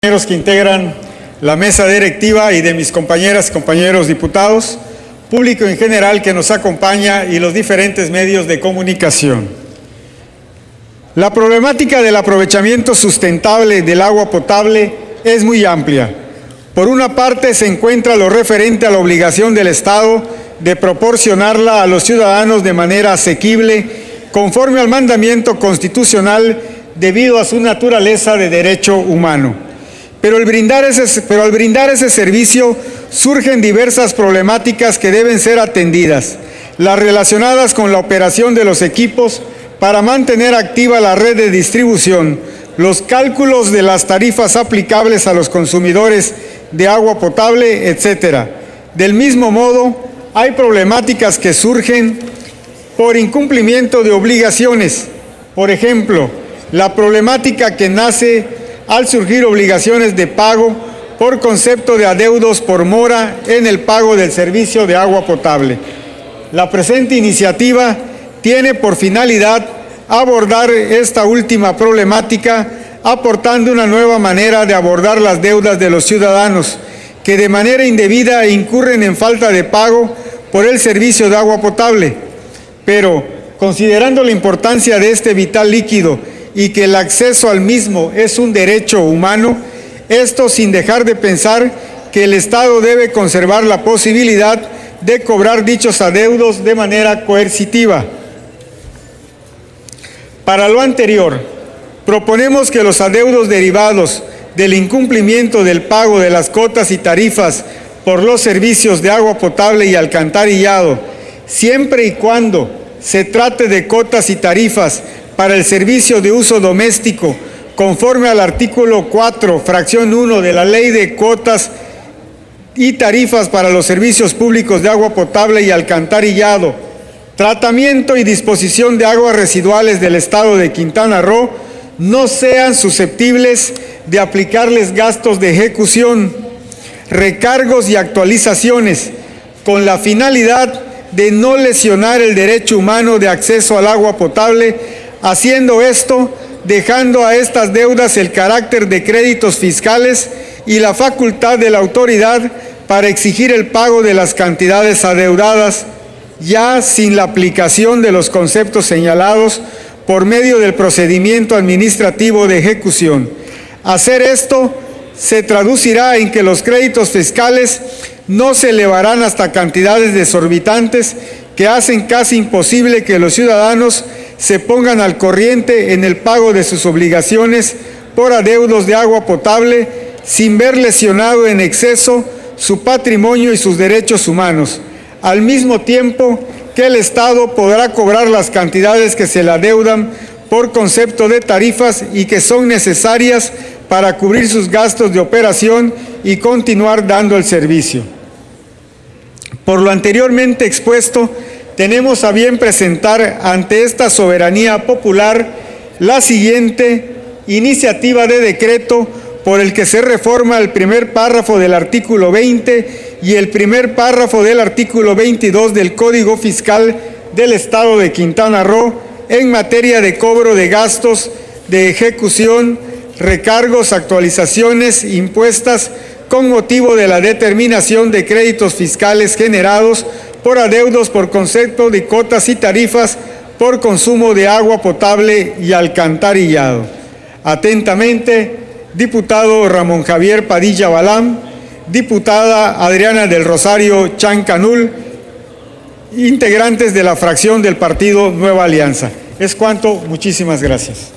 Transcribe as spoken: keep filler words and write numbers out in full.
que integran la mesa directiva y de mis compañeras y compañeros diputados, público en general que nos acompaña y los diferentes medios de comunicación. La problemática del aprovechamiento sustentable del agua potable es muy amplia. Por una parte se encuentra lo referente a la obligación del Estado de proporcionarla a los ciudadanos de manera asequible, conforme al mandamiento constitucional, debido a su naturaleza de derecho humano. Pero al brindar ese, pero al brindar ese servicio surgen diversas problemáticas que deben ser atendidas, las relacionadas con la operación de los equipos para mantener activa la red de distribución, los cálculos de las tarifas aplicables a los consumidores de agua potable, etcétera. Del mismo modo, hay problemáticas que surgen por incumplimiento de obligaciones. Por ejemplo, la problemática que nace al surgir obligaciones de pago por concepto de adeudos por mora en el pago del servicio de agua potable. La presente iniciativa tiene por finalidad abordar esta última problemática, aportando una nueva manera de abordar las deudas de los ciudadanos que de manera indebida incurren en falta de pago por el servicio de agua potable. Pero, considerando la importancia de este vital líquido y que el acceso al mismo es un derecho humano, esto sin dejar de pensar que el Estado debe conservar la posibilidad de cobrar dichos adeudos de manera coercitiva. Para lo anterior, proponemos que los adeudos derivados del incumplimiento del pago de las cotas y tarifas por los servicios de agua potable y alcantarillado, siempre y cuando se trate de cotas y tarifas para el servicio de uso doméstico, conforme al artículo cuatro, fracción uno de la Ley de Cuotas y Tarifas para los Servicios Públicos de Agua Potable y Alcantarillado, tratamiento y disposición de aguas residuales del Estado de Quintana Roo, no sean susceptibles de aplicarles gastos de ejecución, recargos y actualizaciones, con la finalidad de no lesionar el derecho humano de acceso al agua potable, haciendo esto, dejando a estas deudas el carácter de créditos fiscales y la facultad de la autoridad para exigir el pago de las cantidades adeudadas, ya sin la aplicación de los conceptos señalados por medio del procedimiento administrativo de ejecución. Hacer esto se traducirá en que los créditos fiscales no se elevarán hasta cantidades desorbitantes que hacen casi imposible que los ciudadanos se pongan al corriente en el pago de sus obligaciones por adeudos de agua potable sin ver lesionado en exceso su patrimonio y sus derechos humanos, al mismo tiempo que el Estado podrá cobrar las cantidades que se le adeudan por concepto de tarifas y que son necesarias para cubrir sus gastos de operación y continuar dando el servicio. Por lo anteriormente expuesto, tenemos a bien presentar ante esta soberanía popular la siguiente iniciativa de decreto por el que se reforma el primer párrafo del artículo veinte y el primer párrafo del artículo veintidós del Código Fiscal del Estado de Quintana Roo en materia de cobro de gastos de ejecución, recargos, actualizaciones impuestas con motivo de la determinación de créditos fiscales generados por adeudos por concepto de cotas y tarifas por consumo de agua potable y alcantarillado. Atentamente, diputado Ramón Javier Padilla Balam, diputada Adriana del Rosario Chancanul, integrantes de la fracción del partido Nueva Alianza. Es cuanto, muchísimas gracias.